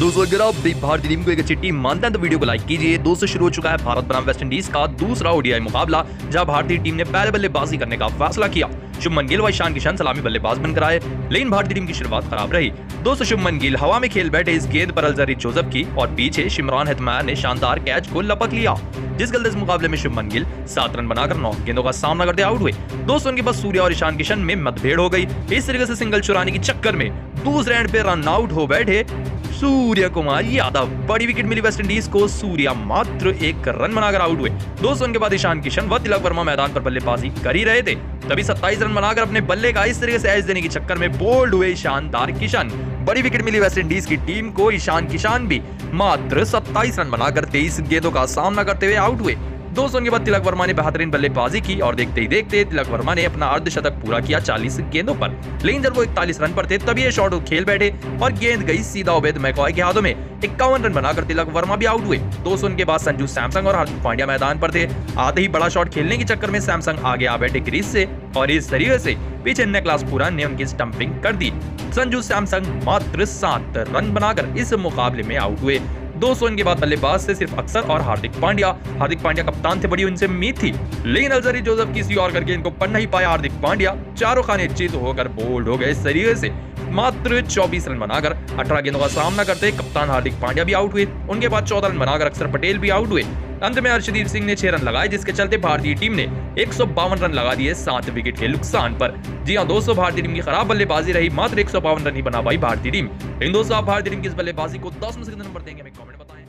दोस्तों अगर आप भी भारतीय टीम को एक अच्छी टीम मानते हैं तो वीडियो को लाइक कीजिए। दोस्तों शुरू हो चुका है भारत बनाम वेस्ट इंडीज का दूसरा ओडीआई मुकाबला, जहां भारतीय टीम ने पहले बल्लेबाजी करने का फैसला किया। शुभमन गिल व ईशान किशन सलामी बल्लेबाज बनकर आए, लेकिन भारतीय टीम की शुरुआत खराब रही। दोस्तों शुभमन गिल हवा में खेल बैठे इस गेंद पर अलजरी जोसेफ की और पीछे शिमरॉन हेतमायर ने शानदार कैच को लपक लिया, जिस गलत मुकाबले में शुभमन गिल 7 रन बनाकर 9 गेंदों का सामना करते आउट हुए। दोस्तों उनके पास सूर्या और ईशान किशन में मतभेड़ हो गई। इस तरीके से सिंगल चुराने के चक्कर में दूसरे एंड पे रन आउट हो बैठे सूर्य कुमार यादव। बड़ी विकेट मिली वेस्ट इंडीज को, सूर्या मात्र 1 रन बनाकर आउट हुए। दोस्तों उनके बाद ईशान किशन व तिलक वर्मा मैदान पर बल्लेबाजी कर ही रहे थे, तभी 27 रन बनाकर अपने बल्ले का इस तरीके से एज देने के चक्कर में बोल्ड हुए शानदार किशन। बड़ी विकेट मिली वेस्ट इंडीज की टीम को, ईशान किशन भी मात्र 27 रन बनाकर 23 गेंदों का सामना करते हुए आउट हुए। दोस्तों उनके बाद तिलक वर्मा ने बेहतरीन बल्लेबाजी की और देखते ही देखते तिलक वर्मा ने अपना अर्धशतक पूरा किया 40 गेंदों पर। लेकिन जब वो 41 रन पर थे तभी ये शॉट खेल बैठे और गेंद गई सीधा उबैद मैकॉय के हाथों में। 51 रन बनाकर तिलक वर्मा भी आउट हुए। दोस्तों उनके बाद संजू सैमसन और हार्दिक पांड्या मैदान पर थे। आते ही बड़ा शॉट खेलने के चक्कर में सैमसन आगे आ बैठे क्रीज से और इस तरीके से पीछे निकलास पुरान ने उनकी स्टंपिंग कर दी। संजू सैमसन मात्र 7 रन बनाकर इस मुकाबले में आउट हुए। दोस्तों इनके बाद बल्लेबाज से सिर्फ अक्सर और हार्दिक पांड्या कप्तान थे, बड़ी उनसे उम्मीद थी, लेकिन अलजरी जोसेफ किसी और करके इनको पढ़ नहीं पाया। हार्दिक पांड्या चारों खाने चित होकर बोल्ड हो गए। इस तरीके से मात्र 24 रन बनाकर 18 गेंदों का सामना करते कप्तान हार्दिक पांड्या भी आउट हुए। उनके बाद 14 रन बनाकर अक्षर पटेल भी आउट हुए। अंत में अर्शदीप सिंह ने 6 रन लगाए, जिसके चलते भारतीय टीम ने 152 रन लगा दिए 7 विकेट के नुकसान पर। जी हां दोस्तों, भारतीय टीम की खराब बल्लेबाजी रही, मात्र 152 रन ही बना पाई भारतीय टीम। इन दोस्तों आप भारतीय टीम की इस बल्लेबाजी को 10 में से कितने नंबर देंगे हमें कमेंट बताएं।